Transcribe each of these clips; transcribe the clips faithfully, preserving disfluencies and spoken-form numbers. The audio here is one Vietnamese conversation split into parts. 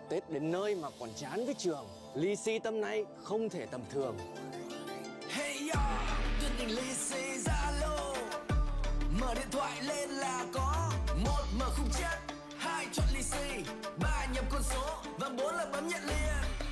Tết đến nơi mà còn chán với trường. Lì xì tầm này không thể tầm thường. Hey yo, tuyển tình lì xì Zalo. Mở điện thoại lên là có. Một mở khung chat, hai chọn lì xì, ba nhập con số và bốn là bấm nhận liền.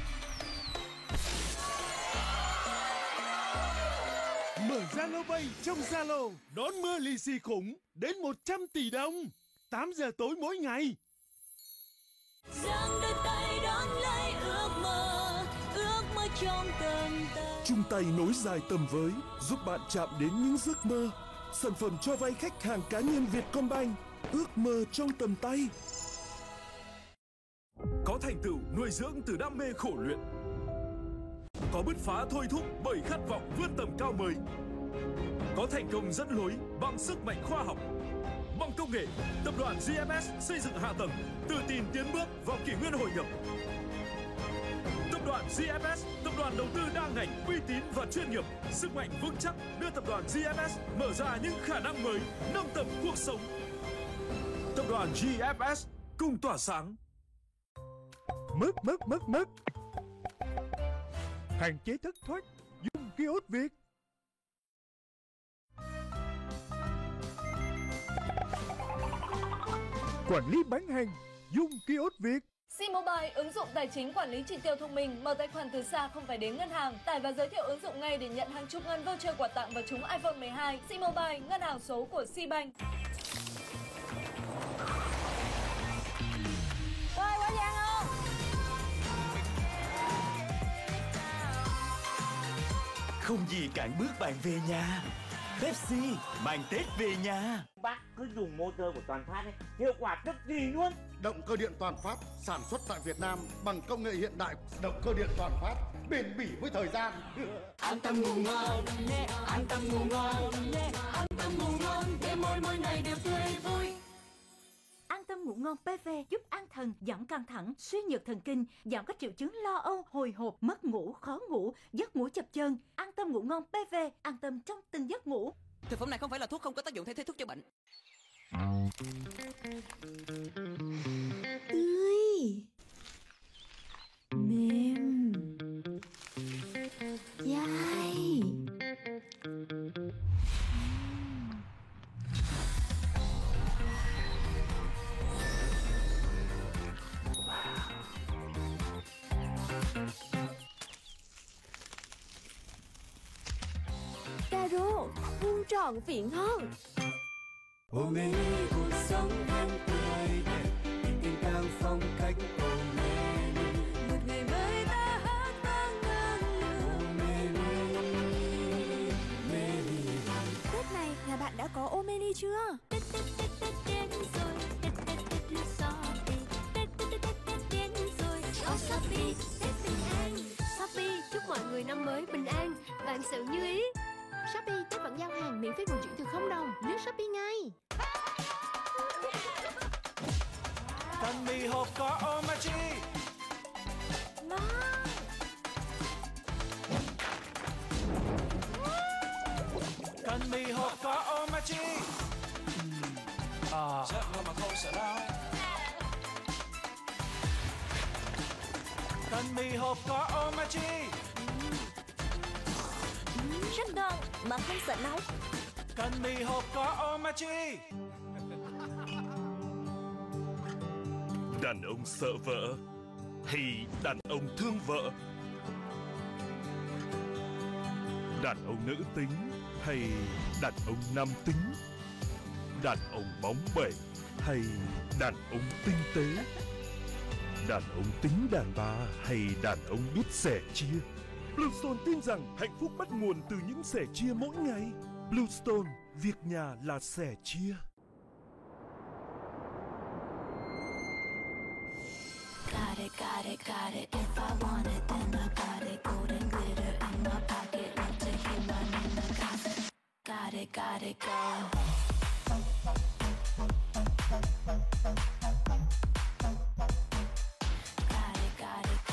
Mở Zalo Pay trong Zalo, đón mưa lì xì khủng đến một trăm tỷ đồng. tám giờ tối mỗi ngày. Giang đôi tay đón lấy ước mơ, ước mơ trong tầm tay. Chung tay nối dài tầm với, giúp bạn chạm đến những giấc mơ. Sản phẩm cho vay khách hàng cá nhân Vietcombank, ước mơ trong tầm tay. Có thành tựu nuôi dưỡng từ đam mê khổ luyện. Có bứt phá thôi thúc bởi khát vọng vươn tầm cao mới. Có thành công dẫn lối bằng sức mạnh khoa học. Bằng công nghệ, tập đoàn giê ép ét xây dựng hạ tầng, tự tin tiến bước vào kỷ nguyên hội nhập. Tập đoàn giê ép ét, tập đoàn đầu tư đa ngành, uy tín và chuyên nghiệp, sức mạnh vững chắc đưa tập đoàn giê ép ét mở ra những khả năng mới, nâng tầm cuộc sống. Tập đoàn giê ép ét cùng tỏa sáng. Mất mất mất mất. Hạn chế thất thoát, dùng kiosk Việt. Quản lý bán hàng, dùng kiosk Việt. C-Mobile, ứng dụng tài chính quản lý chi tiêu thông minh, mở tài khoản từ xa không phải đến ngân hàng. Tải và giới thiệu ứng dụng ngay để nhận hàng chục ngàn voucher quà tặng và trúng iPhone mười hai. C-Mobile, ngân hàng số của C-Bank. Ơi, quá Giang không? Không gì cản bước bạn về nhà. Pepsi mang Tết về nhà. Bác cứ dùng motor của Toàn Phát ấy, hiệu quả cực kỳ luôn. Động cơ điện Toàn Phát sản xuất tại Việt Nam bằng công nghệ hiện đại. Động cơ điện Toàn Phát bền bỉ với thời gian. An tâm ngủ ngon, an tâm ngủ ngon, an tâm ngủ ngon, để mỗi mỗi ngày đều tươi vui. An tâm ngủ ngon pê vê giúp an thần, giảm căng thẳng, suy nhược thần kinh, giảm các triệu chứng lo âu, hồi hộp, mất ngủ, khó ngủ, giấc ngủ chập chờn. An tâm ngủ ngon pê vê, an tâm trong từng giấc ngủ. Thực phẩm này không phải là thuốc, không có tác dụng thay thế thuốc chữa bệnh. Tươi, mềm, dai. Caro, vuông tròn viện hơn. Omeni cuộc sống thêm tươi đẹp, tình càng phong cách Omeni. Một ngày mới ta hát vang ngang lửa. Omeni, Omeni. Tết này nhà bạn đã có Omeni chưa? Tết Tết Tết Tết đến rồi, Tết Tết Tết là Shopee. Tết Tết Tết Tết Tết đến rồi, có Shopee Tết bình an. Shopee chúc mọi người năm mới bình an, vạn sự như ý. Shopee Tết vẫn giao hàng miễn phí vận chuyển từ không đồng, lướt Shopee ngay. Cần mì hộp có Omachi. Ngon. Cần mì hộp có Omachi. À. Sợ mà không sợ đau. Cần mì hộp có Omachi. Rất ngon mà không sợ nóng. Cần mì hộp có Omachi. Đàn ông sợ vợ hay đàn ông thương vợ? Đàn ông nữ tính hay đàn ông nam tính? Đàn ông bóng bẩy hay đàn ông tinh tế? Đàn ông tính đàn bà hay đàn ông biết sẻ chia? Bluestone tin rằng hạnh phúc bắt nguồn từ những sẻ chia mỗi ngày. Bluestone, việc nhà là sẻ chia. Got it, got it, got it. If I want it, then I got it. Golden glitter in my pocket. Love to hear my name like I got it, got it, go. Got it, got it,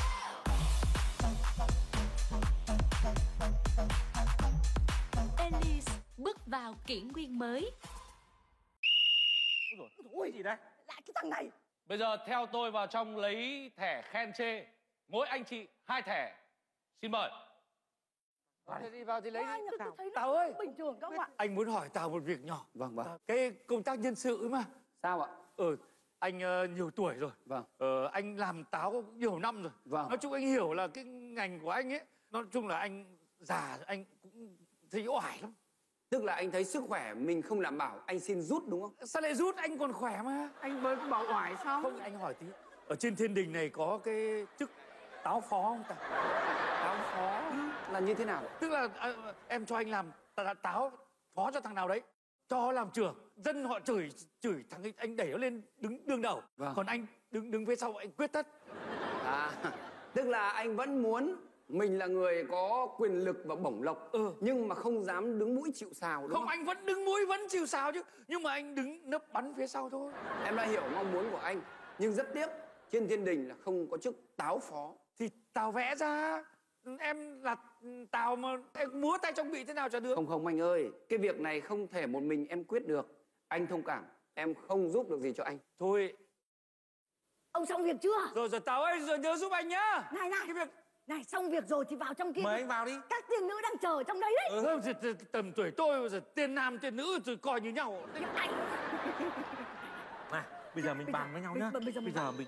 go. Elise bước vào kỷ nguyên mới. Ôi gì đây? Lại cái thằng này, Bây giờ theo tôi vào trong lấy thẻ khen chê. Mỗi anh chị hai thẻ. Xin mời. Thế đi vào thì lấy đi. Tao, Tao ơi, bình thường không ạ? anh muốn hỏi Tao một việc nhỏ. Vâng, vâng. Cái công tác nhân sự ấy mà. Sao ạ? Ừ, anh uh, nhiều tuổi rồi. Vâng. Ờ, anh làm Táo nhiều năm rồi. Vâng. Nói chung anh hiểu là cái ngành của anh ấy. Nói chung là anh già anh cũng thấy oải lắm. Tức là anh thấy sức khỏe mình không đảm bảo, anh xin rút đúng không? Sao lại rút, anh còn khỏe mà. Anh mới bảo oải sao? Không, anh hỏi tí. Ở trên thiên đình này có cái chức Táo phó không ta? Táo phó là như thế nào? Tức là à, em cho anh làm t- Táo phó cho thằng nào đấy, cho làm trưởng, dân họ chửi chửi thằng ấy, anh đẩy nó lên đứng đương đầu. Vâng. Còn anh đứng đứng phía sau anh quyết tất. À, tức là anh vẫn muốn mình là người có quyền lực và bổng lộc, ừ. nhưng mà không dám đứng mũi chịu sào đúng không? Không, anh vẫn đứng mũi vẫn chịu sào chứ, nhưng mà anh đứng nấp bắn phía sau thôi. em đã hiểu mong muốn của anh, nhưng rất tiếc trên thiên đình là không có chức Táo phó. Thì Tào vẽ ra, em là Tào mà em múa tay trong bị thế nào cho được. Không không anh ơi, cái việc này không thể một mình em quyết được. Anh thông cảm, em không giúp được gì cho anh. Thôi. Ông xong việc chưa? Rồi rồi Tào ơi, rồi nhớ giúp anh nhá. Này này, cái việc... này xong việc rồi thì vào trong kia. Mời anh vào đi. Các tiên nữ đang chờ ở trong đấy đấy. Ừ, không, thì, thì, tầm tuổi tôi rồi tiên nam tiên nữ rồi coi như nhau. Anh. Này, bây giờ mình bàn với nhau nhá. Bây giờ mình Bây giờ mình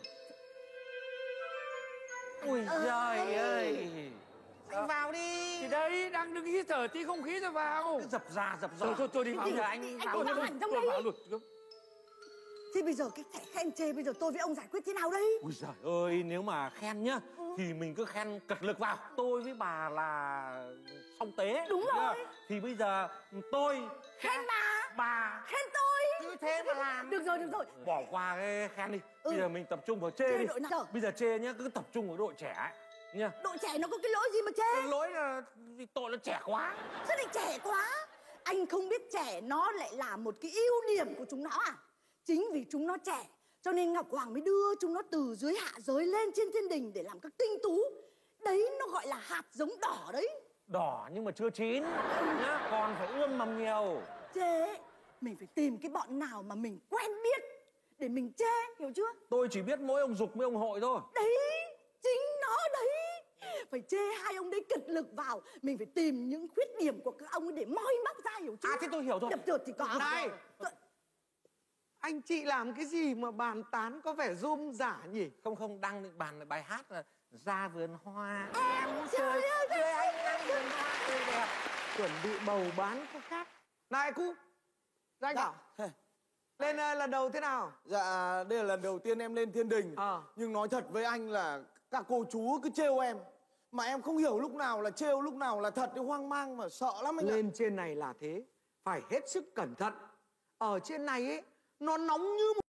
Ui giời ơi. Anh vào đi. Thì đấy, đang đứng hít thở tí không khí rồi vào. Cứ dập ra dập ra. Thôi thôi tôi đi vào. Bây giờ anh vào vào hẳn trong tôi đấy. vào luôn. Thì bây giờ cái thẻ khen chê bây giờ tôi với ông giải quyết thế nào đây? Ui giời ơi, nếu mà khen nhá ừ. thì mình cứ khen cật lực vào. Tôi với bà là song tế. Đúng rồi. Thì bây giờ tôi khen bà. Bà khen tôi. Cứ thế mà làm. Được rồi, được rồi. Bỏ qua cái khen đi. Ừ. Bây giờ mình tập trung vào chê, chê đi. Đội nào? Bây giờ chê nhá, cứ tập trung vào đội trẻ nha. Đội trẻ nó có cái lỗi gì mà chê? Cái lỗi là vì tội nó trẻ quá. Sao lại trẻ quá? Anh không biết trẻ nó lại là một cái ưu điểm của chúng nó à? Chính vì chúng nó trẻ cho nên Ngọc Hoàng mới đưa chúng nó từ dưới hạ giới lên trên thiên đình để làm các tinh tú. Đấy nó gọi là hạt giống đỏ đấy. Đỏ nhưng mà chưa chín nhá, còn phải ươm mầm nhiều. Chê, mình phải tìm cái bọn nào mà mình quen biết để mình chê, hiểu chưa? Tôi chỉ biết mỗi ông Dục với ông Hội thôi. Đấy, chính nó đấy. Phải chê hai ông đấy cực lực vào. Mình phải tìm những khuyết điểm của các ông ấy để moi móc ra, hiểu chưa? À thế tôi hiểu rồi. Chập chợt thì có. Này, anh chị làm cái gì mà bàn tán có vẻ rôm rả nhỉ? Không không, đang định bàn bài hát là ra vườn hoa em chơi chơi anh đang vườn hoa tươi đẹp, chuẩn bị bầu bán có khác. Này Cú, ra anh bảo lên uh, lần đầu thế nào? Dạ, đây là lần đầu tiên em lên thiên đình. À. Nhưng nói thật với anh là các cô chú cứ trêu em. Mà em không hiểu lúc nào là trêu, lúc nào là thật, hoang mang mà sợ lắm anh ạ. Lên trên này là thế, phải hết sức cẩn thận. Ở trên này ấy, nó nóng như một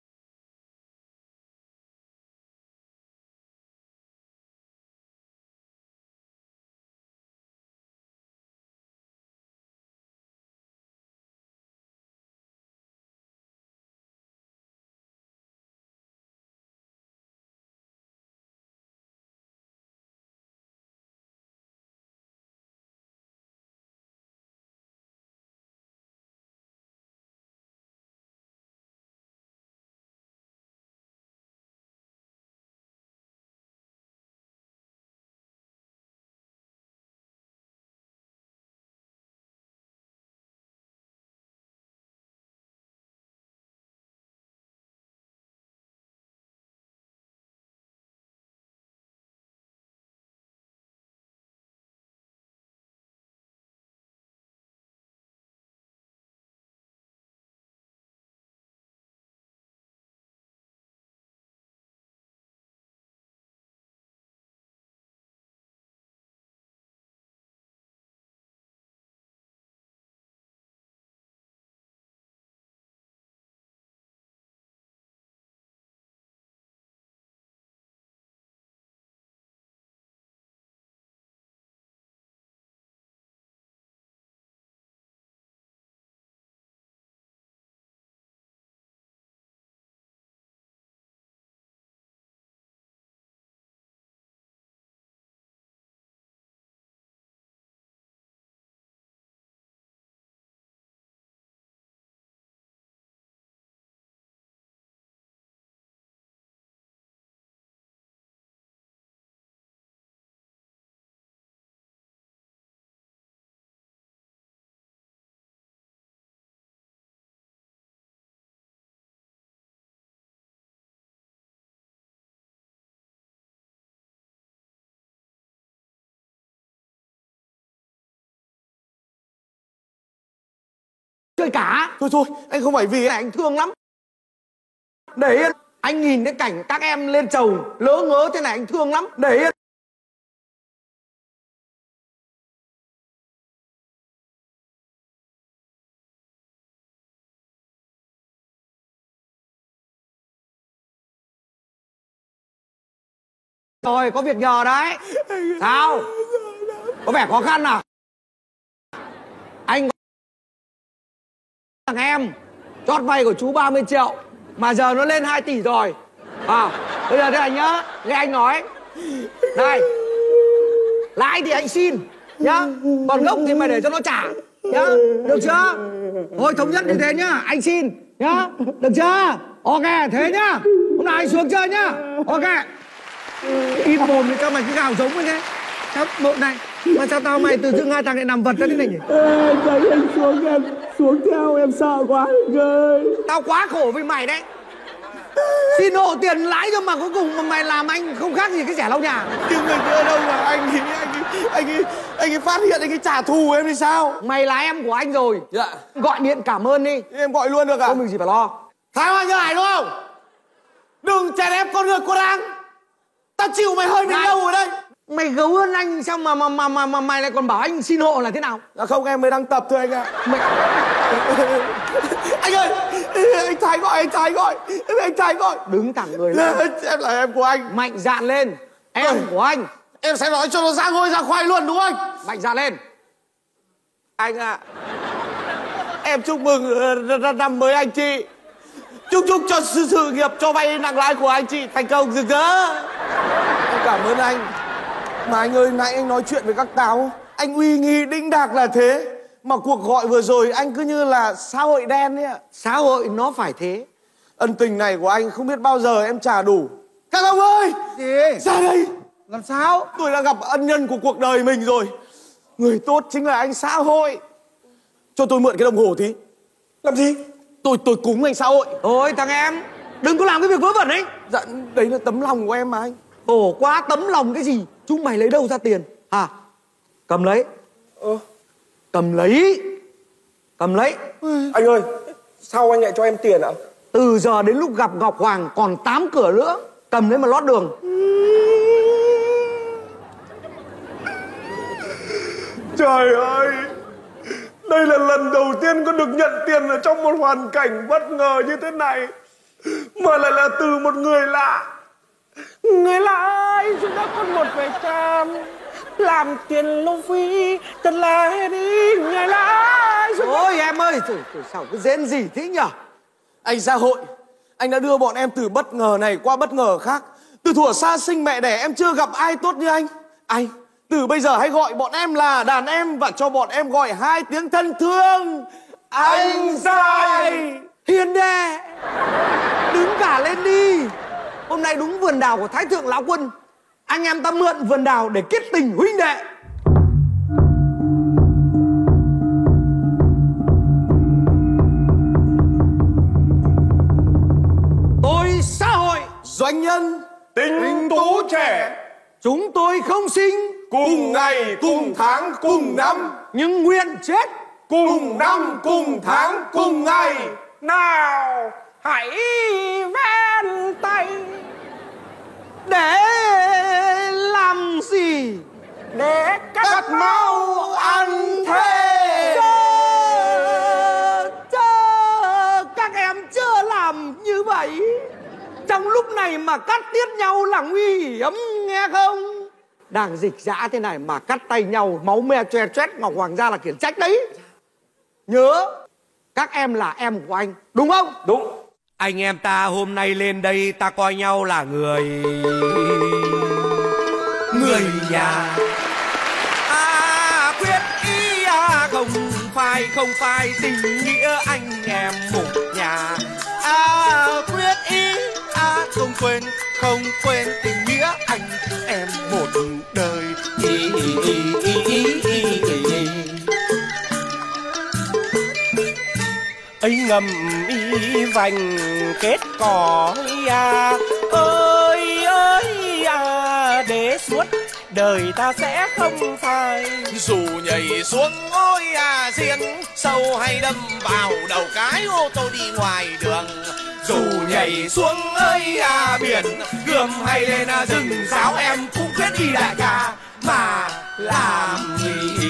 chơi cả. Thôi thôi, anh không phải vì anh thương lắm. Để yên, anh nhìn cái cảnh các em lên chầu lỡ ngớ thế này anh thương lắm. Để yên. Rồi, có việc nhờ đấy. Sao? Có vẻ khó khăn à? Anh thằng em chót vay của chú ba mươi triệu mà giờ nó lên hai tỷ rồi. À, bây giờ thế này nhá, nghe anh nói. Này, lãi thì anh xin nhá, còn gốc thì mày để cho nó trả nhá, được chưa? Thôi thống nhất như thế nhá, anh xin nhá, được chưa? Ok, thế nhá. Hôm nay anh xuống chơi nhá. Ok. Ít mồm thì sao mày cứ gào giống ấy thế? Sao bộ này? Mà sao tao mày từ dưng hai thằng lại nằm vật ra thế này nhỉ? Ê, thấy anh xuống em xuống theo em sợ quá anh ơi. Tao quá khổ với mày đấy. Xin hộ tiền lãi cho mà cuối cùng mà mày làm anh không khác gì cái rẻ lau nhà. Nhưng người kia đâu mà anh ấy, anh ấy, anh ấy, anh ấy phát hiện anh ấy trả thù em thì sao? Mày là em của anh rồi. Dạ. Gọi điện cảm ơn đi. Em gọi luôn được à? Không việc gì phải lo. Thái Hoa như này đúng không? Đừng chèn ép con người cô đang. Tao chịu mày hơi đến đâu rồi đây? Mày gấu hơn anh sao mà mà mà mà, mà mày lại còn bảo anh xin hộ là thế nào? À không, em mới đang tập thôi anh ạ. À. Mày... anh ơi, anh Thái gọi, anh Thái gọi, anh Thái gọi. Đứng thẳng người lên. Em là em của anh. Mạnh dạn lên. Em Ôi, của anh. Em sẽ nói cho nó ra ngôi ra khoai luôn đúng không anh? Mạnh dạn lên. Anh ạ. À, em chúc mừng năm mới anh chị. Chúc chúc cho sự, sự nghiệp cho vay nặng lãi của anh chị thành công rực rỡ. Em cảm ơn anh. Mà anh ơi, nãy anh nói chuyện với các táo, anh uy nghi đĩnh đạc là thế, mà cuộc gọi vừa rồi anh cứ như là xã hội đen ấy ạ. Xã hội nó phải thế. Ân tình này của anh không biết bao giờ em trả đủ. Các ông ơi! Gì? Ra đây! Làm sao? Tôi đã gặp ân nhân của cuộc đời mình rồi. Người tốt chính là anh xã hội. Cho tôi mượn cái đồng hồ tí. Làm gì? Tôi tôi cúng anh xã hội. Thôi thằng em, đừng có làm cái việc vớ vẩn ấy. Dạ, đấy là tấm lòng của em mà anh. Ồ, quá tấm lòng cái gì? Chúng mày lấy đâu ra tiền? À, cầm lấy. Ờ. Cầm lấy. Cầm lấy. Ừ. Anh ơi, sao anh lại cho em tiền ạ? Từ giờ đến lúc gặp Ngọc Hoàng còn tám cửa nữa. Cầm lấy mà lót đường. Trời ơi, đây là lần đầu tiên con được nhận tiền ở trong một hoàn cảnh bất ngờ như thế này. Mà lại là từ một người lạ. Người lạ ơi, chúng ta còn một vài trăm làm tiền lâu phí, thật là hết đi. Người lạ ơi. Ôi em ơi, trời, trời, sao cứ rên gì thế nhở? Anh xã hội, anh đã đưa bọn em từ bất ngờ này qua bất ngờ khác. Từ thuở xa sinh mẹ đẻ em chưa gặp ai tốt như anh. Anh, từ bây giờ hãy gọi bọn em là đàn em và cho bọn em gọi hai tiếng thân thương. Anh sai. Hiền đệ, đứng cả lên đi. Hôm nay đúng vườn đào của Thái Thượng Lão Quân. Anh em ta mượn vườn đào để kết tình huynh đệ. Tôi xã hội, doanh nhân, tinh tú trẻ. Chúng tôi không sinh cùng ngày, cùng tháng, cùng năm, nhưng nguyện chết cùng năm, cùng tháng, cùng ngày. Nào, hãy ven tay. Để làm gì? Để cắt mau ăn thê. Chơ, chơ, các em chưa làm như vậy. Trong lúc này mà cắt tiết nhau là nguy hiểm, nghe không? Đang dịch dã thế này mà cắt tay nhau, máu me choe choét, Ngọc Hoàng gia là khiển trách đấy. Nhớ, các em là em của anh, đúng không? Đúng. Anh em ta hôm nay lên đây ta coi nhau là người người nhà. À quyết ý à, không phải không phải tình nghĩa anh em một nhà. À quyết ý à, không quên không quên tình nghĩa anh em một đời. Ý, ý, ý, ý, ý, ý, ý. Ấy ngầm y vành kết cỏ à, ơi ơi à, để suốt đời ta sẽ không phai. Dù nhảy xuống ôi à xiên, sâu hay đâm vào đầu cái ô tô đi ngoài đường. Dù nhảy xuống ơi à biển, gươm hay lên à rừng giáo, em cũng quyết đi đại ca mà làm gì.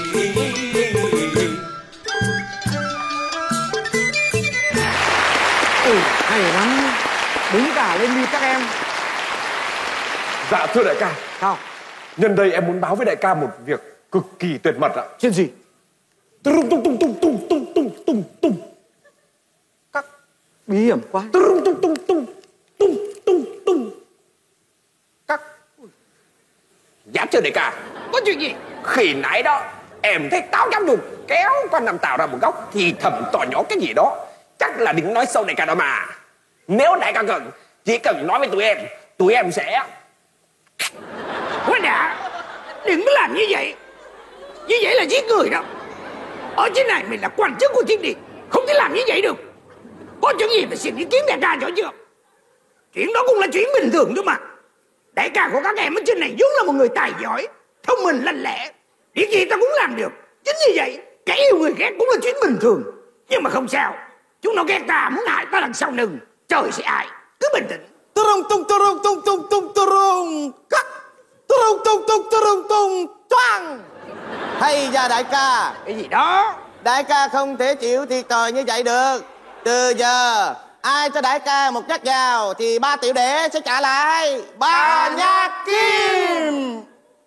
Ừ, hay lắm. Đứng cả lên đi các em. Dạ thưa đại ca. Sao? Nhân đây em muốn báo với đại ca một việc cực kỳ tuyệt mật ạ. Chuyện gì? Tung tung tung tung tung tung tung tung tung. Các bí hiểm quá. Tung tung tung tung tung tung tung. Các Dám chưa đại ca? có chuyện gì? Khi nãy đó em thấy Táo Giám Đục kéo con Năm Tàu ra một góc thì thầm to nhỏ cái gì đó. Chắc là định nói sâu đại ca đó mà. Nếu đại ca cần, chỉ cần nói với tụi em, tụi em sẽ... Quá đã, đừng có làm như vậy. Như vậy là giết người đó. Ở trên này mình là quan chức của thiên địa, không thể làm như vậy được. Có chuyện gì phải xin ý kiến đại ca rõ chưa? Chuyện đó cũng là chuyện bình thường thôi mà. Đại ca của các em ở trên này vốn là một người tài giỏi, thông minh lanh lẹ, việc gì ta cũng làm được. Chính như vậy, cái yêu người ghét cũng là chuyện bình thường. Nhưng mà không sao, chúng nó ghét ta muốn hại ta đằng sau lưng, trời sẽ ai, cứ bình tĩnh. Tung tung tung tung tung tung tung cắt tung tung tung tung tung choang. Hay da đại ca. Cái gì đó? Đại ca không thể chịu thiệt thòi như vậy được. Từ giờ ai cho đại ca một nhát dao thì ba tiểu đệ sẽ trả lại ba nhát kim.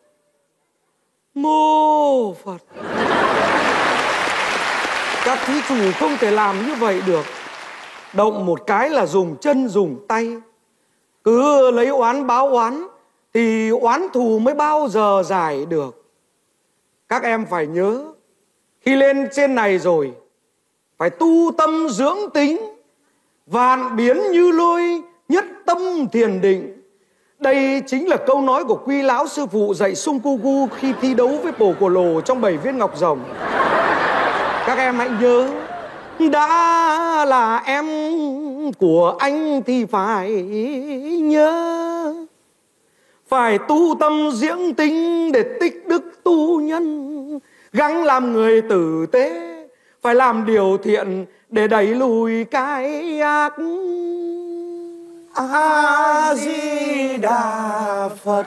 Mô Phật. Các thí chủ không thể làm như vậy được. Động một cái là dùng chân dùng tay. Cứ lấy oán báo oán thì oán thù mới bao giờ giải được. Các em phải nhớ, khi lên trên này rồi phải tu tâm dưỡng tính, vạn biến như lôi, nhất tâm thiền định. Đây chính là câu nói của Quy lão sư phụ dạy Sung Cu Gu khi thi đấu với Pồ Cổ Lồ trong bảy viên ngọc rồng. Các em hãy nhớ, đã là em của anh thì phải nhớ, phải tu tâm dưỡng tính để tích đức tu nhân, gắng làm người tử tế, phải làm điều thiện để đẩy lùi cái ác. A Di Đà Phật.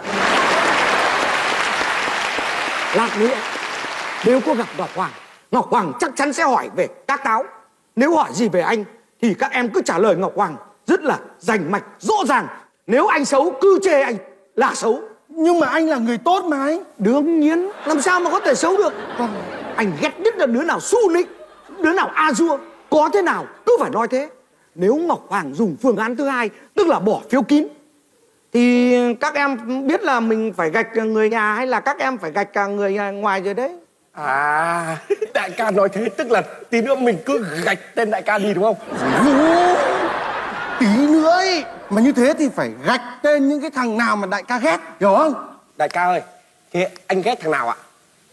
Lát nữa nếu có gặp Ngọc Hoàng, Ngọc Hoàng chắc chắn sẽ hỏi về các Táo. Nếu hỏi gì về anh thì các em cứ trả lời Ngọc Hoàng rất là rành mạch, rõ ràng. Nếu anh xấu cứ chê anh là xấu. Nhưng mà anh là người tốt mà anh. Đương nhiên, làm sao mà có thể xấu được. Anh ghét nhất là đứa nào su nịnh, đứa nào a dua. Có thế nào cứ phải nói thế. Nếu Ngọc Hoàng dùng phương án thứ hai, tức là bỏ phiếu kín, thì các em biết là mình phải gạch người nhà hay là các em phải gạch cả người ngoài rồi đấy. À, đại ca nói thế tức là tí nữa mình cứ gạch tên đại ca đi đúng không? Dù tí nữa ấy, mà như thế thì phải gạch tên những cái thằng nào mà đại ca ghét, hiểu không? Đại ca ơi, thế anh ghét thằng nào ạ?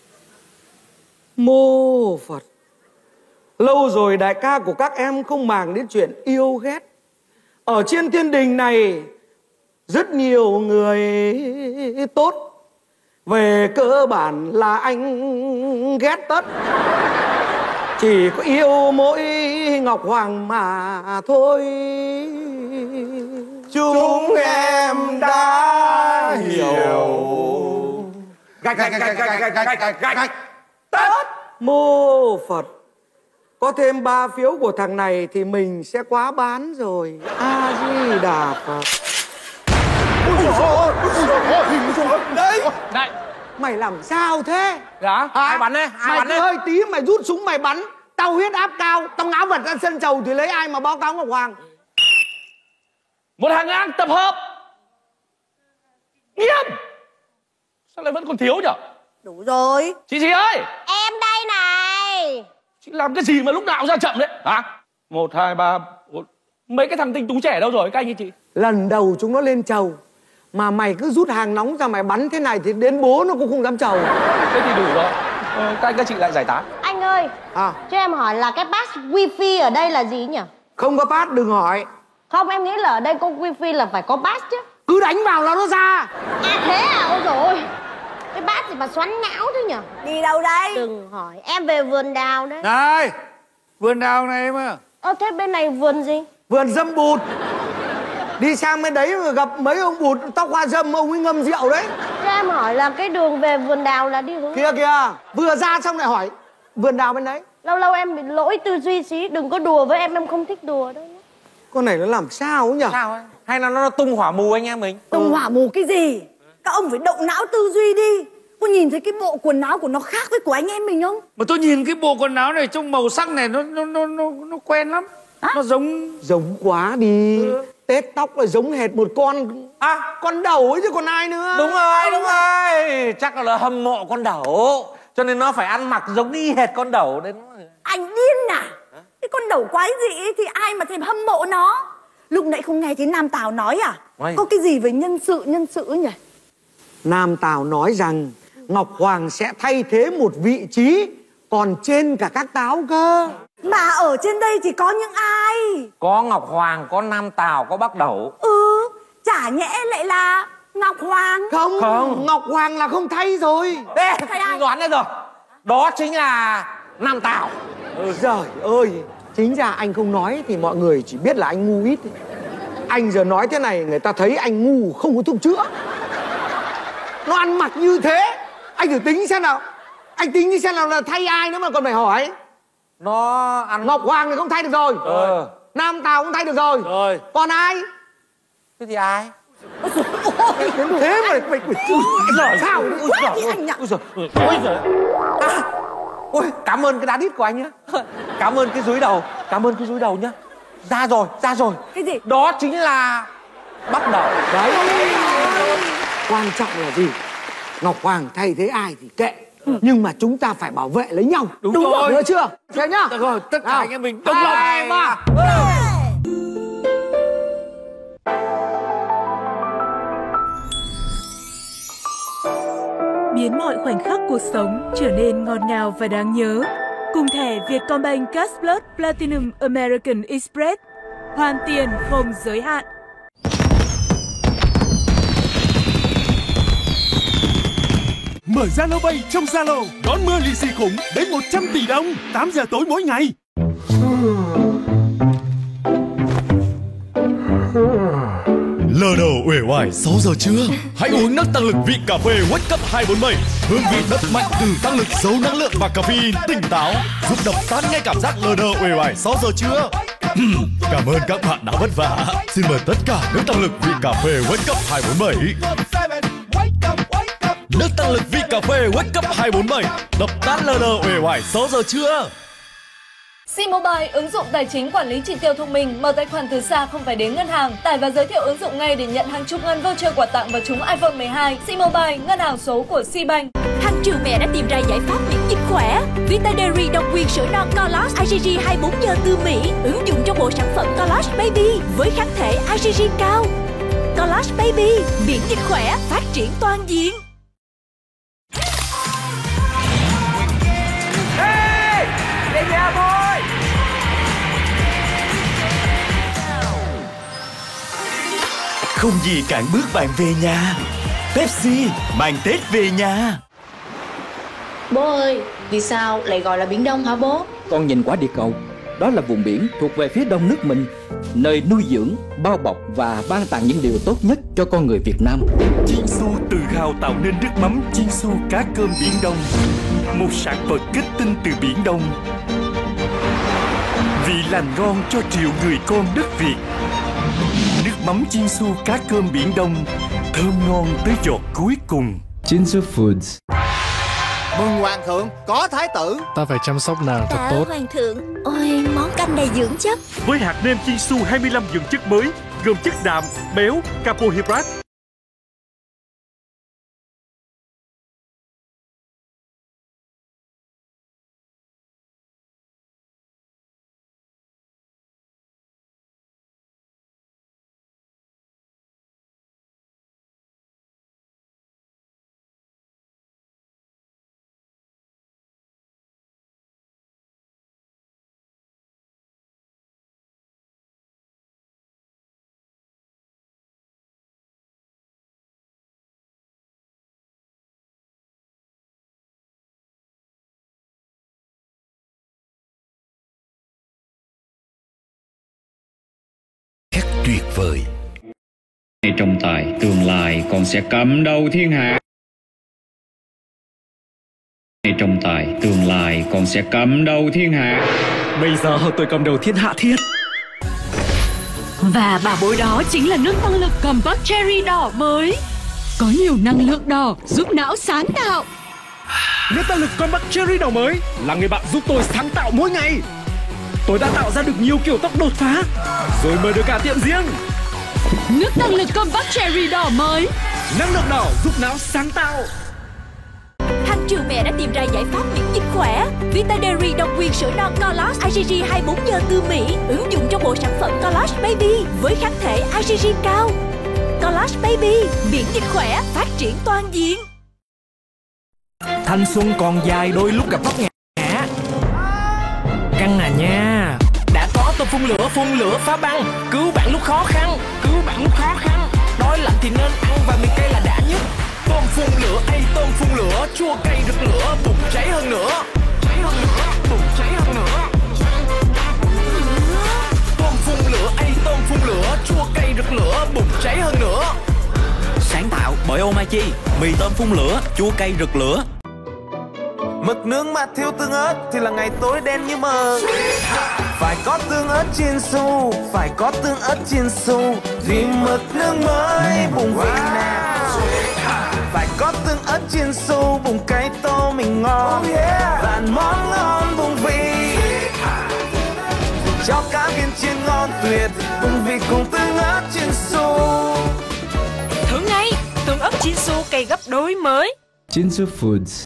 Mô Phật. Lâu rồi đại ca của các em không màng đến chuyện yêu ghét. Ở trên thiên đình này rất nhiều người tốt, về cơ bản là anh ghét tất. Chỉ có yêu mỗi Ngọc Hoàng mà thôi. Chúng em đã hiểu. Gạch gạch gạch gạch gạch gạch gạch gạch gạch tất. Mô Phật. Có thêm ba phiếu của thằng này thì mình sẽ quá bán rồi. A Di Đà Phật. Đấy. Này. Mày làm sao thế? Dạ? Ai bắn đấy? Ai Mày bắn đấy? hơi tí mày rút súng mày bắn. Tao huyết áp cao, tao ngã vật ra sân chầu thì lấy ai mà báo cáo Ngọc Hoàng? Một hàng ngang tập hợp nghiêm. Sao lại vẫn còn thiếu nhở? Đủ rồi. Chị chị ơi. Em đây này. Chị làm cái gì mà lúc nào ra chậm đấy hả? Một hai ba bốn. Mấy cái thằng tinh tú trẻ đâu rồi các anh ấy chị? Lần đầu chúng nó lên chầu mà mày cứ rút hàng nóng ra mày bắn thế này thì đến bố nó cũng không dám chầu. Thế thì đủ rồi. Ờ, các anh các chị lại giải tán. Anh ơi, à. cho em hỏi là cái pass wifi ở đây là gì nhỉ? Không có pass đừng hỏi. Không, em nghĩ là ở đây có wifi là phải có pass chứ. Cứ đánh vào là nó ra. À thế à? Ôi dồi ôi. gì mà xoắn nhão thế nhở? Đi đâu đây? Đừng hỏi, em về vườn đào đấy. Này, vườn đào này mà. Ơ thế bên này vườn gì? Vườn dâm bụt. Đi sang bên đấy mà gặp mấy ông bụt tóc hoa dâm, ông ấy ngâm rượu đấy. Thế em hỏi là cái đường về vườn đào là đi hướng Kìa kìa, vừa ra xong lại hỏi vườn đào bên đấy. Lâu lâu em bị lỗi tư duy xí, đừng có đùa với em, em không thích đùa đâu. Con này nó làm sao ấy nhỉ? Sao ấy? Hay là nó tung hỏa mù anh em mình? Tung ừ. hỏa mù cái gì? Các ông phải động não tư duy đi. Có nhìn thấy cái bộ quần áo của nó khác với của anh em mình không? Mà tôi nhìn cái bộ quần áo này trong màu sắc này nó nó nó nó, nó quen lắm. À? Nó giống giống quá đi. Ừ. Tết tóc là giống hệt một con à con đẩu ấy chứ còn ai nữa. Đúng rồi, đúng rồi. Chắc là hâm mộ con đẩu cho nên nó phải ăn mặc giống y hệt con đẩu đấy. Anh điên à? Hả? Cái con đẩu quái dị thì ai mà thèm hâm mộ nó. Lúc nãy không nghe thấy Nam Tào nói à? Ôi. Có cái gì về nhân sự nhân sự nhỉ? Nam Tào nói rằng Ngọc Hoàng sẽ thay thế một vị trí còn trên cả các táo cơ. Mà ở trên đây thì có những ai? Có Ngọc Hoàng, có Nam Tào, có Bắc Đẩu. Ừ, chả nhẽ lại là Ngọc Hoàng. Không, không. Ngọc Hoàng là không thay rồi. Ê, đoán ra rồi. Đó chính là Nam Tào. Ừ. Trời ơi, chính ra anh không nói thì mọi người chỉ biết là anh ngu ít. Anh giờ nói thế này người ta thấy anh ngu không có thuốc chữa. Nó ăn mặc như thế, anh thử tính xem nào. Anh tính đi xem nào là thay ai nữa mà còn phải hỏi. Nó ăn... Ngọc Hoàng thì không thay được rồi. Ừ. Nam Tào cũng thay được rồi. Rồi. Còn ai? Thế thì ai? Đến thế mà mày mày sao? Ui giời, anh nhỉ? Ui giời, ui giời. À, ôi, cảm ơn cái đá đít của anh nhá. Cảm ơn cái dúi đầu, cảm ơn cái dúi đầu nhá. Ra rồi, ra rồi. Cái gì? Đó chính là Bắc Đẩu. Đấy. Quan trọng là gì? Ngọc Hoàng thay thế ai thì kệ. Ừ. Nhưng mà chúng ta phải bảo vệ lấy nhau. Đúng, Đúng rồi. Nhớ chưa? Thế nhá. Được rồi, tất cả nào. Anh em mình đồng lòng. Hai, ba. Biến mọi khoảnh khắc cuộc sống trở nên ngọt ngào và đáng nhớ. Cùng thẻ Vietcombank Cash Plus Platinum American Express. Hoàn tiền không giới hạn. Mở Zalo Pay trong Zalo, đón mưa lì xì khủng đến một trăm tỷ đồng, tám giờ tối mỗi ngày. Lờ đờ uể oải sáu giờ trưa, hãy uống nước tăng lực vị cà phê Wake Up hai bốn bảy. Hương vị đậm mạnh từ tăng lực giàu năng lượng và caffeine tỉnh táo, giúp đập tan ngay cảm giác lờ đờ uể oải sáu giờ trưa. Cảm ơn các bạn đã vất vả. Xin mời tất cả nước tăng lực vị cà phê Wake Up hai bốn bảy. Nước tăng lực vị cà phê Wake Up hai bốn bảy, đập tan lờ đờ uể oải sáu giờ trưa. C-Mobile, ứng dụng tài chính quản lý chi tiêu thông minh, mở tài khoản từ xa không phải đến ngân hàng. Tải và giới thiệu ứng dụng ngay để nhận hàng chục ngàn voucher quà tặng và trúng iPhone mười hai. C-Mobile, ngân hàng số của C-Bank. Hàng triệu mẹ đã tìm ra giải pháp miễn dịch khỏe. Vita Dairy độc quyền sữa non Colors i giê giê hai mươi bốn giờ từ Mỹ, ứng dụng trong bộ sản phẩm Colors Baby với kháng thể i giê giê cao. Colors Baby, miễn dịch khỏe, phát triển toàn diện. Hey, về nhà thôi. Không gì cản bước bạn về nhà. Pepsi mang Tết về nhà. Bố ơi, vì sao lại gọi là Biển Đông hả bố? Con nhìn quả địa cầu, đó là vùng biển thuộc về phía đông nước mình, nơi nuôi dưỡng, bao bọc và ban tặng những điều tốt nhất cho con người Việt Nam. Jinsu tự hào tạo nên nước mắm Jinsu cá cơm Biển Đông, một sản vật kết tinh từ Biển Đông, vị lành ngon cho triệu người con đất Việt. Nước mắm Jinsu cá cơm Biển Đông, thơm ngon tới giọt cuối cùng. Jinsu Foods. Mừng hoàng thượng có thái tử. Ta phải chăm sóc nàng thật Tạ tốt. hoàng thượng, ôi món canh này dưỡng chất. Với hạt nêm Jinsu hai mươi lăm dưỡng chất mới, gồm chất đạm, béo, carbohydrate, vời. Trọng tài tương lai con sẽ cầm đầu thiên hạ. Trọng tài tương lai con sẽ cầm đầu thiên hạ. Bây giờ tôi cầm đầu thiên hạ thiết. Và bảo bối đó chính là nước tăng lực Compact Cherry đỏ mới. Có nhiều năng lượng đỏ giúp não sáng tạo. Nước tăng lực Compact Cherry đỏ mới là người bạn giúp tôi sáng tạo mỗi ngày. Tôi đã tạo ra được nhiều kiểu tóc đột phá, rồi mở được cả tiệm riêng. Nước tăng lực Compact Cherry đỏ mới. Năng lượng đỏ giúp não sáng tạo. Hàng triệu mẹ đã tìm ra giải pháp miễn dịch khỏe. Vita Dairy độc quyền sữa non Colors i giê giê hai mươi bốn giờ từ Mỹ, ứng dụng trong bộ sản phẩm Colors Baby với kháng thể i giê giê cao. Colors Baby, miễn dịch khỏe, phát triển toàn diện. Thanh xuân còn dài, đôi lúc gặp vấp ngã. Căng à nha. Đã có tôm phun lửa, phun lửa phá băng, cứu bạn lúc khó khăn, cứu bạn lúc khó khăn. Đói lạnh thì nên ăn và mì cay là đã nhất. Tôm phun lửa, ay tôm phun lửa, chua cay rực lửa, bùng cháy hơn nữa. Cháy hơn nữa, bùng cháy hơn nữa. Tôm phun lửa, ay tôm phun lửa, chua cay rực lửa, bùng cháy hơn nữa. Sáng tạo bởi Omachi, mì tôm phun lửa, chua cay rực lửa. Mực nướng mà thiếu tương ớt thì là ngày tối đen như mờ. Phải có tương ớt chiên su, phải có tương ớt chiên su, vì mực nướng mới bùng vị nào. Phải có tương ớt chiên su, bùng cái tô mình ngon, và món ngon bùng vị. Cho cá viên chiên ngon tuyệt, bùng vị cùng tương ớt chiên su. Thử ngay, tương ớt chiên su cay gấp đôi mới. Jinsu Foods.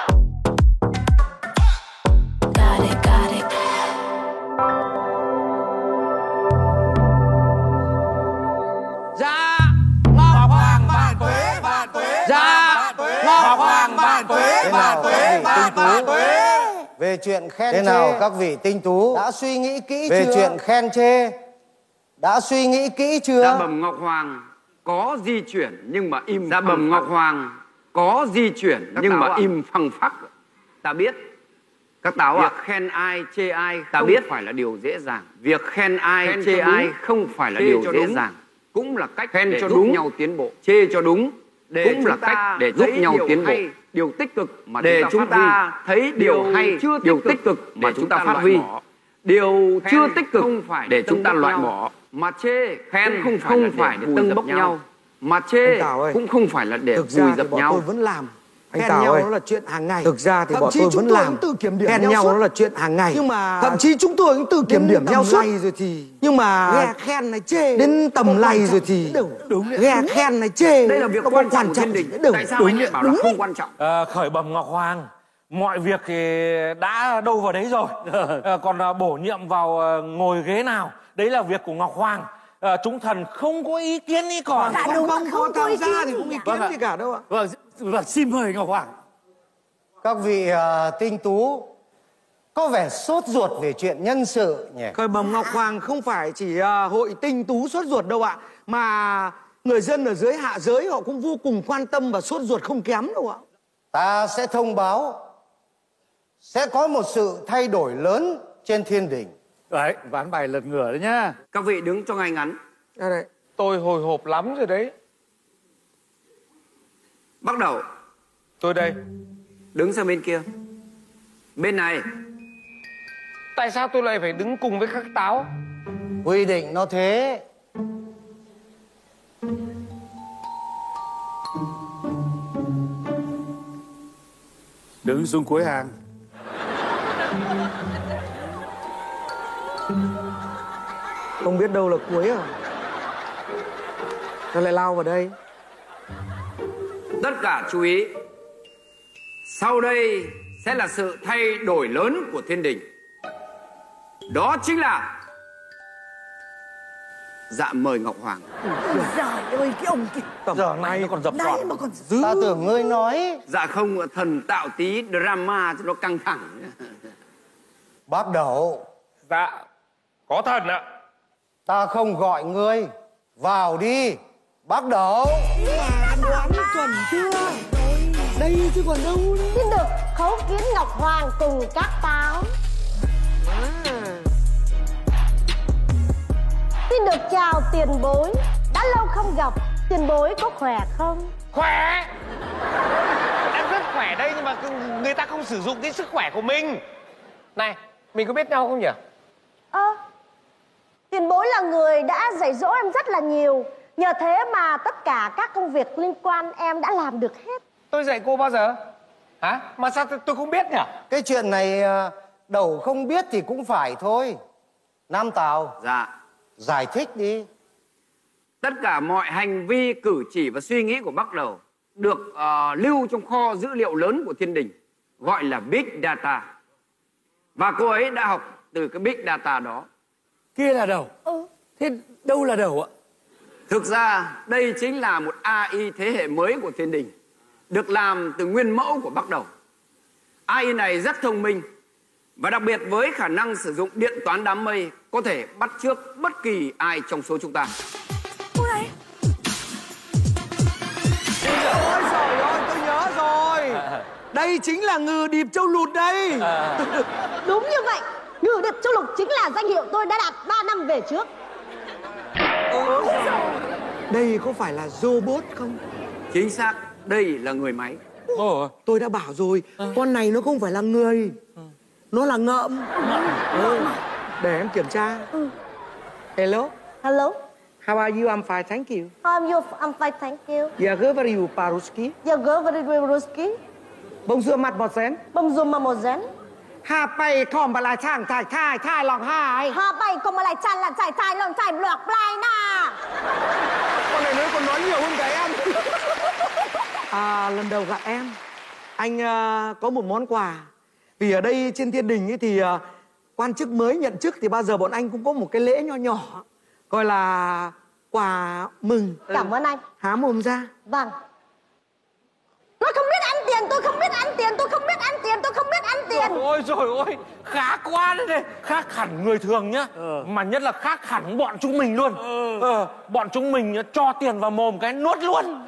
Về chuyện khen thế chê nào các vị tinh tú đã suy nghĩ kỹ về chưa? Chuyện khen chê đã suy nghĩ kỹ chưa? Dạ bẩm Ngọc Hoàng có di chuyển nhưng mà im. Dạ bẩm Ngọc Hoàng có di chuyển các nhưng mà à? im phăng phắc. Ta biết. Các táo ạ. À? Việc khen ai chê ai ta không biết phải là điều dễ dàng. Việc khen ai khen chê ai không phải là chê điều dễ đúng. dàng. Cũng là cách khen để cho giúp đúng. nhau tiến bộ. Chê cho đúng để cũng là cách để giúp nhau tiến bộ. Điều tích cực mà để chúng ta thấy điều hay, điều tích cực mà chúng ta phát huy. Điều chưa tích cực để chúng ta loại bỏ. Mà chê khen không phải không phải để tâng bốc nhau, mà chê cũng không phải là để vùi dập nhau. Tôi vẫn làm. Anh khen nhau ơi, nó là chuyện hàng ngày. Thực ra thì bọn tôi vẫn làm. Tự kiểm điểm khen nhau, nhau nó là chuyện hàng ngày. Nhưng mà thậm chí chúng tôi cũng tự kiểm điểm nhau suốt. Rồi thì nhưng mà nghe khen này chê đến tầm này rồi thì đúng. Nghe khen này chê đây là việc quan trọng của thiên đình. Tại sao anh lại bảo là không quan trọng? À, khởi bẩm Ngọc Hoàng, mọi việc thì đã đâu vào đấy rồi. À, còn bổ nhiệm vào ngồi ghế nào đấy là việc của Ngọc Hoàng. À, chúng thần không có ý kiến ý còn. Dạ, không không có tham gia thì không ý kiến gì cả đâu ạ. Vâng, vâng, xin mời Ngọc Hoàng. Các vị uh, tinh tú có vẻ sốt ruột về chuyện nhân sự nhỉ? Khởi bẩm Ngọc Hoàng không phải chỉ uh, hội tinh tú sốt ruột đâu ạ, mà người dân ở dưới hạ giới họ cũng vô cùng quan tâm và sốt ruột không kém đâu ạ. Ta sẽ thông báo sẽ có một sự thay đổi lớn trên thiên đình. Đấy, ván bài lật ngửa đấy nhá. Các vị đứng cho ngay ngắn. Đây đây. Tôi hồi hộp lắm rồi đấy. Bắt đầu. Tôi đây. Đứng sang bên kia. Bên này. Tại sao tôi lại phải đứng cùng với các táo? Quy định nó thế. Đứng xuống cuối hàng. Không biết đâu là cuối à? Nó lại lao vào đây. Tất cả chú ý. Sau đây sẽ là sự thay đổi lớn của thiên đình. Đó chính là dạ mời Ngọc Hoàng. Trời ơi, cái ông kia giờ này còn dập đấy mà còn dữ. Ta tưởng ngươi nói. Dạ không, thần tạo tí drama cho nó căng thẳng. Bác Đẩu. Dạ, có thần ạ. Ta không gọi ngươi. Vào đi, Bác Đẩu. Mà đoán chuẩn chưa? Đây chứ còn đâu. Xin được khấu kiến Ngọc Hoàng cùng các táo. À. Xin được chào tiền bối. Đã lâu không gặp, tiền bối có khỏe không? Khỏe. Em rất khỏe đây, nhưng mà người ta không sử dụng cái sức khỏe của mình. Này, mình có biết nhau không nhỉ? Ơ à, tiền bối là người đã dạy dỗ em rất là nhiều. Nhờ thế mà tất cả các công việc liên quan em đã làm được hết. Tôi dạy cô bao giờ? Hả? Mà sao tôi không biết nhỉ? Cái chuyện này Đẩu không biết thì cũng phải thôi. Nam Tào. Dạ. Giải thích đi. Tất cả mọi hành vi, cử chỉ và suy nghĩ của Bắc Đẩu được uh, lưu trong kho dữ liệu lớn của thiên đình, gọi là Big Data. Và cô ấy đã học từ cái Big Data đó. Kia là Đẩu. Ừ. Thế đâu là Đẩu ạ? Thực ra đây chính là một a i thế hệ mới của thiên đình, được làm từ nguyên mẫu của Bắc Đẩu. a i này rất thông minh và đặc biệt với khả năng sử dụng điện toán đám mây, có thể bắt chước bất kỳ ai trong số chúng ta. Ôi này. Ôi trời ơi, tôi nhớ rồi. Đây chính là ngừ điệp châu lụt đây. Đúng như vậy. Ngừ điệp châu lụt chính là danh hiệu tôi đã đạt ba năm về trước. Ừ. Đây có phải là robot không? Chính xác, đây là người máy. Ồ, tôi đã bảo rồi, à. Con này nó không phải là người, ừ. Nó là ngợm. Ừ. Để em kiểm tra. Ừ. Hello. Hello. How are you? I'm fine, thank you. How are you? I'm fine, thank you. Yeah, говорю по-русски. Yeah, говорю по-русски. Bonjour, mademoiselle. Bonjour, mademoiselle. ห้าไปคอมบลายช่างถ่ายท่ายท่ายลองหายห้าไปคอมบลายช่างlàถ่ายถ่ายlองถ่ายlọc lại nè. Con này nói còn nói nhiều hơn cả em. À, lần đầu gặp em, anh uh, có một món quà. Vì ở đây trên thiên đình ấy thì uh, quan chức mới nhận chức thì bao giờ bọn anh cũng có một cái lễ nho nhỏ, gọi là quà mừng. Cảm ơn anh. Há mồm ra. Vâng. Tôi không biết ăn tiền, tôi không biết ăn tiền, tôi không biết ăn tiền, tôi không biết ăn tiền. Ôi trời ơi, khá quá đấy này. Khác hẳn người thường nhá. Ừ. Mà nhất là khác hẳn bọn chúng mình luôn. Ừ. Ờ, bọn chúng mình cho tiền vào mồm cái nuốt luôn.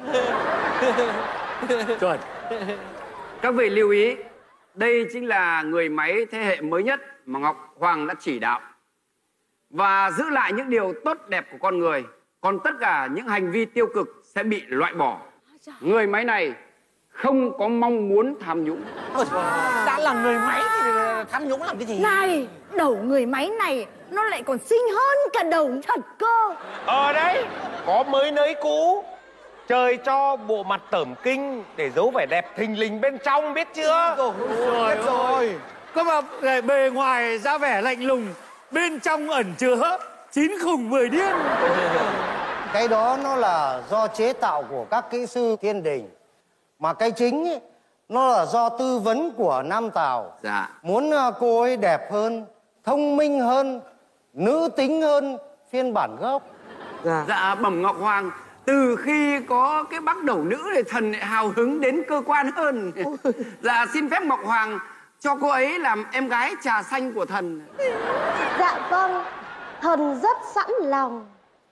Chuẩn. Các vị lưu ý, đây chính là người máy thế hệ mới nhất mà Ngọc Hoàng đã chỉ đạo. Và giữ lại những điều tốt đẹp của con người. Còn tất cả những hành vi tiêu cực sẽ bị loại bỏ. Người máy này không có mong muốn tham nhũng. Đã là người máy thì tham nhũng làm cái gì? Này, đầu người máy này nó lại còn xinh hơn cả đầu thật cơ. Ờ đấy, có mới nới cũ. Trời cho bộ mặt tởm kinh để giấu vẻ đẹp thình lình bên trong, biết chưa? Rồi, rồi, biết rồi. Có mà bề ngoài ra vẻ lạnh lùng, bên trong ẩn chứa chín khủng mười điên. Cái đó nó là do chế tạo của các kỹ sư thiên đình. Mà cái chính ấy, nó là do tư vấn của Nam Tào. Dạ. Muốn cô ấy đẹp hơn, thông minh hơn, nữ tính hơn phiên bản gốc. Dạ, dạ bẩm Ngọc Hoàng, từ khi có cái Bắc Đẩu nữ thì thần lại hào hứng đến cơ quan hơn. Dạ xin phép Ngọc Hoàng cho cô ấy làm em gái trà xanh của thần. Dạ vâng, thần rất sẵn lòng.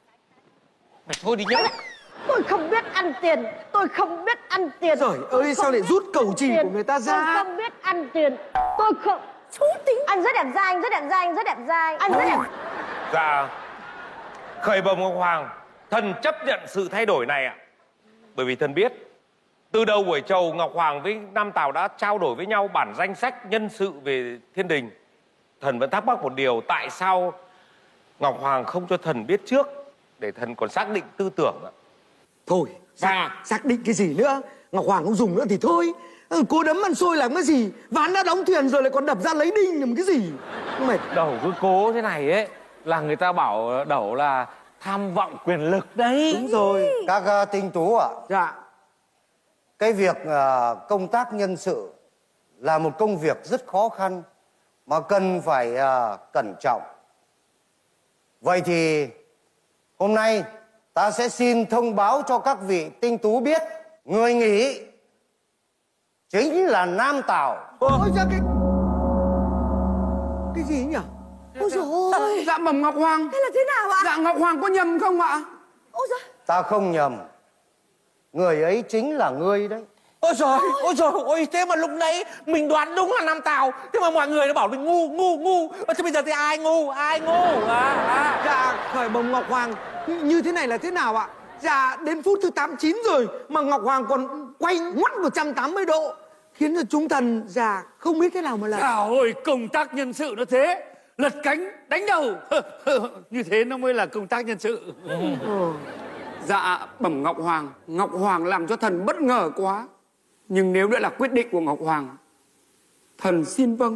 Mày thôi đi nhá. Tôi không biết ăn tiền, tôi không biết ăn tiền. Trời ơi, sao lại rút cẩu chỉ của người ta ra? Tôi không biết ăn tiền, tôi không... Chú tính. Anh rất đẹp trai, anh rất đẹp trai, anh rất đẹp trai, anh rất đẹp. Dạ, khởi bẩm Ngọc Hoàng, thần chấp nhận sự thay đổi này ạ. Bởi vì thần biết, từ đầu buổi chầu Ngọc Hoàng với Nam Tào đã trao đổi với nhau bản danh sách nhân sự về thiên đình. Thần vẫn thắc mắc một điều, tại sao Ngọc Hoàng không cho thần biết trước để thần còn xác định tư tưởng ạ? Thôi, xác, xác định cái gì nữa? Ngọc Hoàng không dùng nữa thì thôi. Ừ, cô đấm ăn xôi làm cái gì? Ván đã đóng thuyền rồi lại còn đập ra lấy đinh làm cái gì? Mệt. Đẩu cứ cố thế này ấy là người ta bảo Đẩu là tham vọng quyền lực đấy. Đúng rồi. Các uh, tinh tú ạ. Dạ. Cái việc uh, công tác nhân sự là một công việc rất khó khăn mà cần phải uh, cẩn trọng. Vậy thì hôm nay ta sẽ xin thông báo cho các vị tinh tú biết người nghỉ chính là Nam Tào. Ôi ra cái... Cái gì nhỉ? Ôi dồi ôi. Dạ bẩm Ngọc Hoàng. Thế là thế nào ạ? Dạ Ngọc Hoàng có nhầm không ạ? Ôi giời. Ta không nhầm. Người ấy chính là ngươi đấy. Ôi trời, ôi trời, ôi thế mà lúc nãy mình đoán đúng là Nam Tào. Thế mà mọi người nó bảo mình ngu, ngu, ngu. Ơ thế bây giờ thì ai ngu, ai ngu à, à. Dạ, khởi bẩm Ngọc Hoàng, như thế này là thế nào ạ? Dạ, đến phút thứ tám mươi chín rồi mà Ngọc Hoàng còn quay ngoắt một trăm tám mươi độ, khiến cho chúng thần dạ không biết thế nào mà làm. Trời ơi, công tác nhân sự nó thế, lật cánh đánh đầu. Như thế nó mới là công tác nhân sự. Ừ. Dạ bẩm Ngọc Hoàng, Ngọc Hoàng làm cho thần bất ngờ quá. Nhưng nếu đã là quyết định của Ngọc Hoàng, thần xin vâng.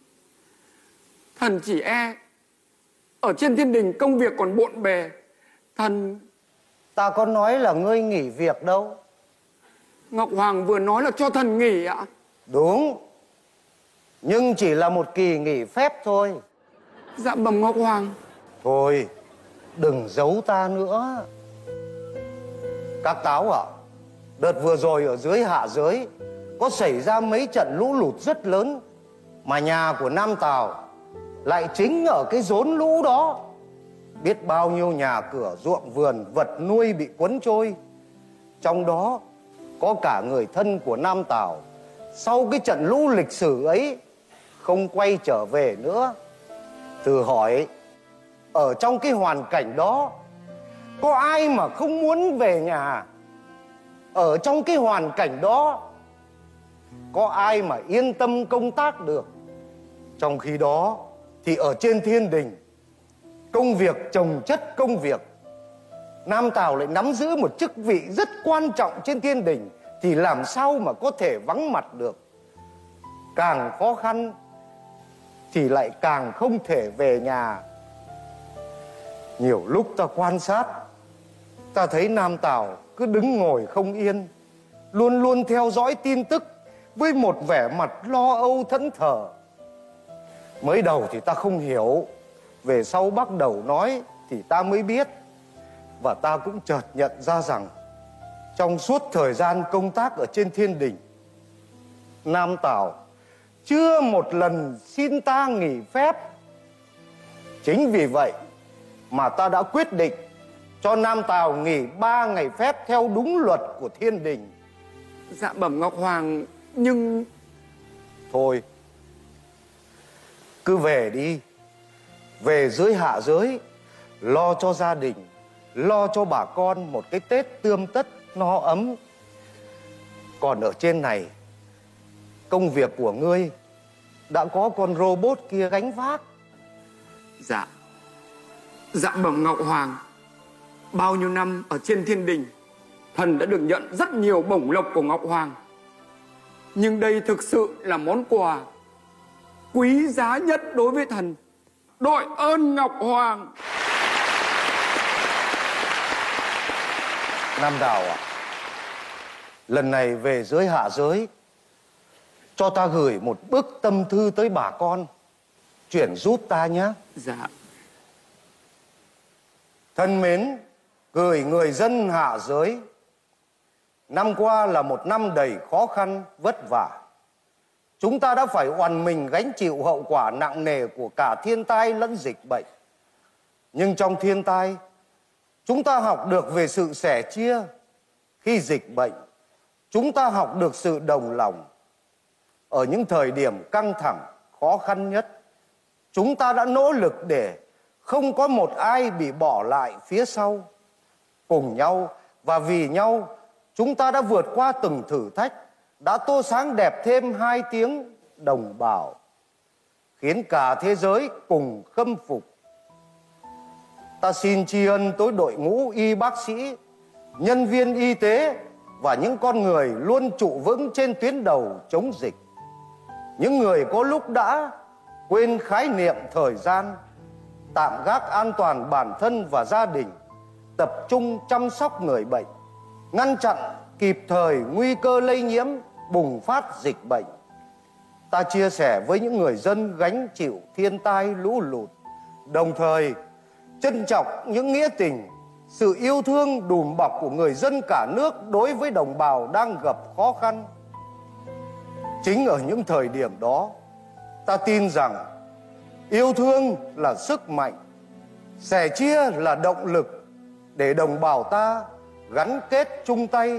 Thần chỉ e ở trên thiên đình công việc còn bộn bề. Thần... Ta có nói là ngươi nghỉ việc đâu. Ngọc Hoàng vừa nói là cho thần nghỉ ạ. Đúng, nhưng chỉ là một kỳ nghỉ phép thôi. Dạ bẩm Ngọc Hoàng. Thôi, đừng giấu ta nữa. Các táo ạ, đợt vừa rồi ở dưới hạ giới có xảy ra mấy trận lũ lụt rất lớn, mà nhà của Nam Tào lại chính ở cái rốn lũ đó. Biết bao nhiêu nhà cửa, ruộng vườn, vật nuôi bị cuốn trôi. Trong đó có cả người thân của Nam Tào sau cái trận lũ lịch sử ấy không quay trở về nữa. Thử hỏi, ở trong cái hoàn cảnh đó có ai mà không muốn về nhà? Ở trong cái hoàn cảnh đó có ai mà yên tâm công tác được? Trong khi đó thì ở trên thiên đình, công việc chồng chất công việc. Nam Tào lại nắm giữ một chức vị rất quan trọng trên thiên đình, thì làm sao mà có thể vắng mặt được? Càng khó khăn thì lại càng không thể về nhà. Nhiều lúc ta quan sát, ta thấy Nam Tào cứ đứng ngồi không yên, luôn luôn theo dõi tin tức với một vẻ mặt lo âu thẫn thờ. Mới đầu thì ta không hiểu, về sau bắt đầu nói thì ta mới biết. Và ta cũng chợt nhận ra rằng trong suốt thời gian công tác ở trên thiên đình, Nam Tào chưa một lần xin ta nghỉ phép. Chính vì vậy mà ta đã quyết định cho Nam Tào nghỉ ba ngày phép theo đúng luật của thiên đình. Dạ bẩm Ngọc Hoàng, nhưng... Thôi, cứ về đi. Về dưới hạ giới, lo cho gia đình, lo cho bà con một cái Tết tươm tất no ấm. Còn ở trên này, công việc của ngươi đã có con robot kia gánh vác. Dạ, dạ bẩm Ngọc Hoàng, bao nhiêu năm ở trên thiên đình, thần đã được nhận rất nhiều bổng lộc của Ngọc Hoàng. Nhưng đây thực sự là món quà quý giá nhất đối với thần. Đội ơn Ngọc Hoàng. Nam Tào ạ, lần này về dưới hạ giới, cho ta gửi một bức tâm thư tới bà con, chuyển giúp ta nhé. Dạ. Thân mến, gửi người dân hạ giới. Năm qua là một năm đầy khó khăn, vất vả. Chúng ta đã phải oằn mình gánh chịu hậu quả nặng nề của cả thiên tai lẫn dịch bệnh. Nhưng trong thiên tai, chúng ta học được về sự sẻ chia. Khi dịch bệnh, chúng ta học được sự đồng lòng. Ở những thời điểm căng thẳng, khó khăn nhất, chúng ta đã nỗ lực để không có một ai bị bỏ lại phía sau. Cùng nhau và vì nhau, chúng ta đã vượt qua từng thử thách, đã tô sáng đẹp thêm hai tiếng đồng bào, khiến cả thế giới cùng khâm phục. Ta xin tri ân tới đội ngũ y bác sĩ, nhân viên y tế và những con người luôn trụ vững trên tuyến đầu chống dịch. Những người có lúc đã quên khái niệm thời gian, tạm gác an toàn bản thân và gia đình, tập trung chăm sóc người bệnh, ngăn chặn kịp thời nguy cơ lây nhiễm, bùng phát dịch bệnh. Ta chia sẻ với những người dân gánh chịu thiên tai lũ lụt, đồng thời trân trọng những nghĩa tình, sự yêu thương đùm bọc của người dân cả nước đối với đồng bào đang gặp khó khăn. Chính ở những thời điểm đó, ta tin rằng yêu thương là sức mạnh, sẻ chia là động lực để đồng bào ta gắn kết chung tay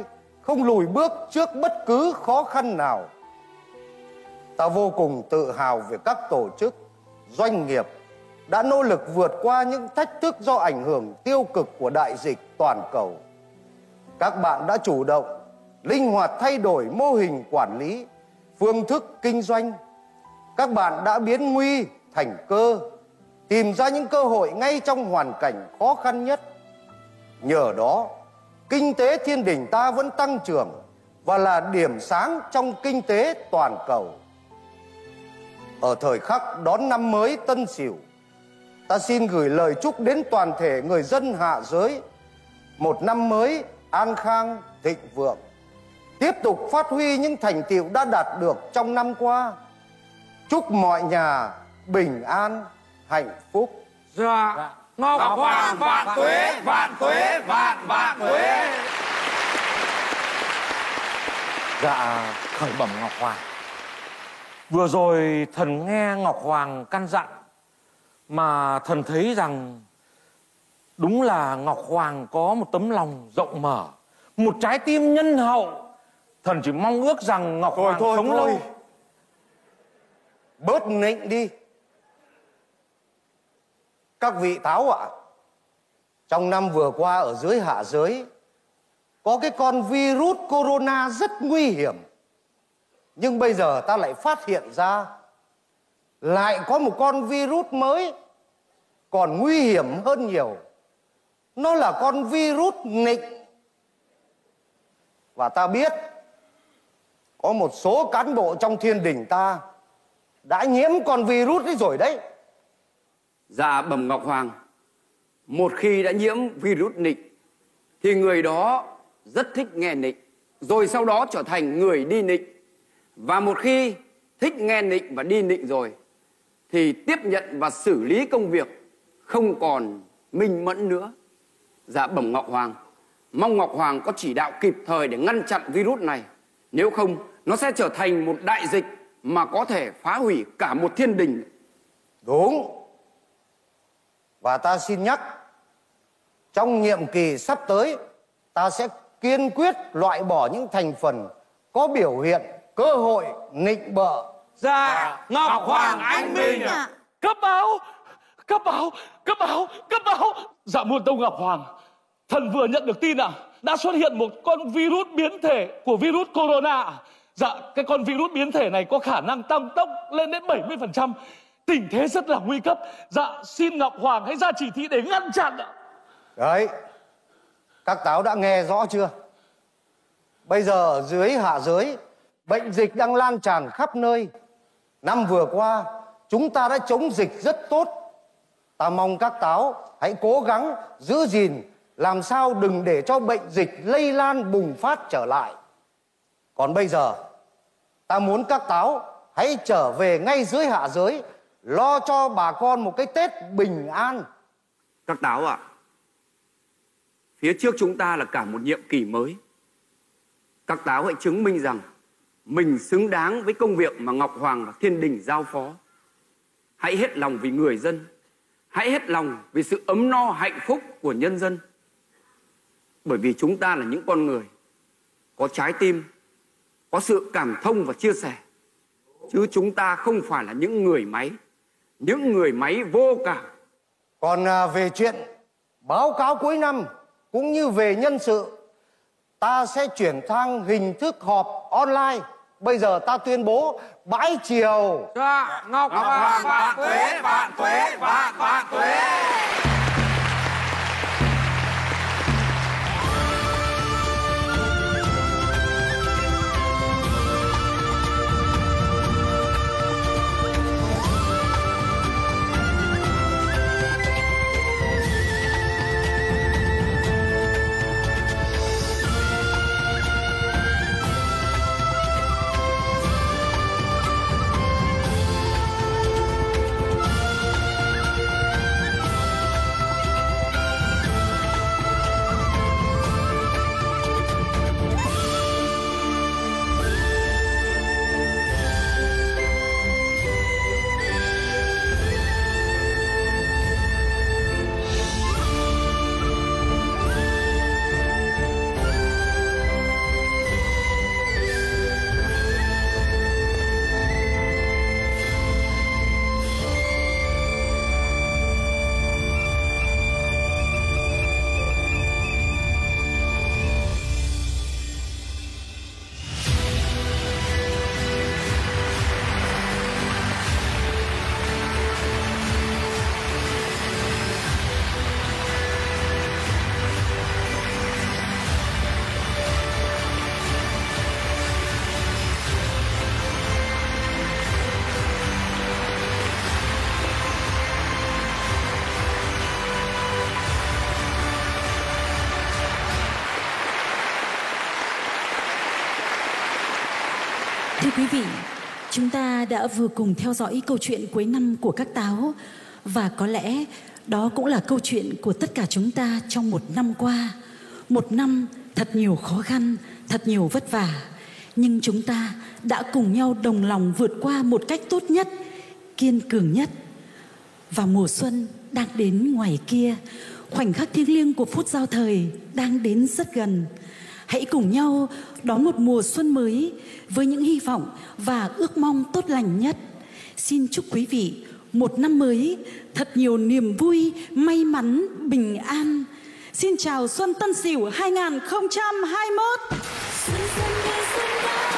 không lùi bước trước bất cứ khó khăn nào. Ta vô cùng tự hào về các tổ chức, doanh nghiệp đã nỗ lực vượt qua những thách thức do ảnh hưởng tiêu cực của đại dịch toàn cầu. Các bạn đã chủ động, linh hoạt thay đổi mô hình quản lý, phương thức kinh doanh. Các bạn đã biến nguy thành cơ, tìm ra những cơ hội ngay trong hoàn cảnh khó khăn nhất. Nhờ đó, kinh tế Thiên Đình ta vẫn tăng trưởng và là điểm sáng trong kinh tế toàn cầu. Ở thời khắc đón năm mới Tân Sửu, ta xin gửi lời chúc đến toàn thể người dân hạ giới một năm mới an khang thịnh vượng, tiếp tục phát huy những thành tựu đã đạt được trong năm qua. Chúc mọi nhà bình an, hạnh phúc. Dạ, Ngọc Hoàng vạn tuế, vạn tuế, vạn vạn tuế. Dạ, khởi bẩm Ngọc Hoàng. Vừa rồi thần nghe Ngọc Hoàng căn dặn, mà thần thấy rằng đúng là Ngọc Hoàng có một tấm lòng rộng mở, một trái tim nhân hậu. Thần chỉ mong ước rằng Ngọc thôi, Hoàng thôi, sống thôi. lâu. Bớt nịnh đi. Các vị Táo ạ, trong năm vừa qua ở dưới hạ giới có cái con virus corona rất nguy hiểm. Nhưng bây giờ ta lại phát hiện ra lại có một con virus mới còn nguy hiểm hơn nhiều. Nó là con virus nịnh. Và ta biết có một số cán bộ trong Thiên Đình ta đã nhiễm con virus ấy rồi đấy. Dạ bẩm Ngọc Hoàng, một khi đã nhiễm virus nịnh thì người đó rất thích nghe nịnh, rồi sau đó trở thành người đi nịnh. Và một khi thích nghe nịnh và đi nịnh rồi thì tiếp nhận và xử lý công việc không còn minh mẫn nữa. Dạ bẩm Ngọc Hoàng, mong Ngọc Hoàng có chỉ đạo kịp thời để ngăn chặn virus này. Nếu không, nó sẽ trở thành một đại dịch mà có thể phá hủy cả một thiên đình. Đúng. Và ta xin nhắc, trong nhiệm kỳ sắp tới, ta sẽ kiên quyết loại bỏ những thành phần có biểu hiện cơ hội nịnh bợ. Dạ, Ngọc Hoàng anh minh ạ. Cấp báo, cấp báo, cấp báo, cấp báo. Dạ muôn tâu Ngọc Hoàng, thần vừa nhận được tin ạ, à, đã xuất hiện một con virus biến thể của virus corona. Dạ, cái con virus biến thể này có khả năng tăng tốc lên đến bảy mươi phần trăm. Tình thế rất là nguy cấp. Dạ, xin Ngọc Hoàng hãy ra chỉ thị để ngăn chặn ạ. Đấy, các Táo đã nghe rõ chưa? Bây giờ ở dưới hạ giới, bệnh dịch đang lan tràn khắp nơi. Năm vừa qua, chúng ta đã chống dịch rất tốt. Ta mong các Táo hãy cố gắng giữ gìn, làm sao đừng để cho bệnh dịch lây lan bùng phát trở lại. Còn bây giờ, ta muốn các Táo hãy trở về ngay dưới hạ giới, lo cho bà con một cái Tết bình an. Các Táo ạ, phía trước chúng ta là cả một nhiệm kỳ mới. Các Táo hãy chứng minh rằng mình xứng đáng với công việc mà Ngọc Hoàng và Thiên Đình giao phó. Hãy hết lòng vì người dân, hãy hết lòng vì sự ấm no hạnh phúc của nhân dân. Bởi vì chúng ta là những con người có trái tim, có sự cảm thông và chia sẻ. Chứ chúng ta không phải là những người máy, những người máy vô cảm. Còn à, về chuyện báo cáo cuối năm cũng như về nhân sự, ta sẽ chuyển sang hình thức họp online. Bây giờ ta tuyên bố bãi chiều. Dạ, Ngọc Hoàng vạn tuế, vạn tuế, vạn vạn tuế. Thưa quý vị, chúng ta đã vừa cùng theo dõi câu chuyện cuối năm của các táo. Và có lẽ đó cũng là câu chuyện của tất cả chúng ta trong một năm qua. Một năm thật nhiều khó khăn, thật nhiều vất vả. Nhưng chúng ta đã cùng nhau đồng lòng vượt qua một cách tốt nhất, kiên cường nhất. Và mùa xuân đang đến ngoài kia, khoảnh khắc thiêng liêng của phút giao thời đang đến rất gần. Hãy cùng nhau đón một mùa xuân mới với những hy vọng và ước mong tốt lành nhất. Xin chúc quý vị một năm mới thật nhiều niềm vui, may mắn, bình an. Xin chào Xuân Tân Sửu hai nghìn không trăm hai mươi mốt.